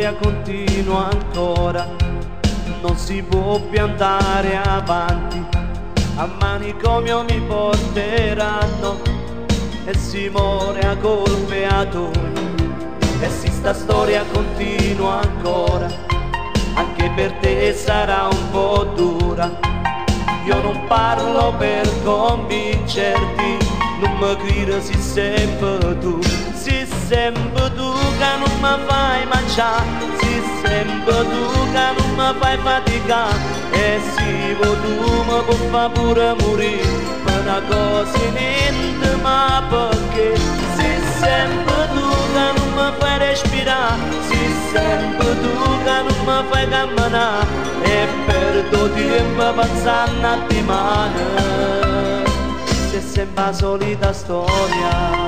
storia continua ancora, non si può più andare avanti, a manicomio mi porteranno e si muore a colpe a torno. E se sta storia continua ancora, anche per te sarà un po' dura. Io non parlo per convincerti, non mi credi si sempre tu, si sempre tu che non mi fai mangiare, si sempre tu che non mi fai faticare, e se tu mi puoi fare pure morire per una cosa niente, ma perché si sempre tu che non mi fai respirare, si sempre tu che non mi fai camminare, e perdo tempo pensando a ti mano, se sempre la solita storia.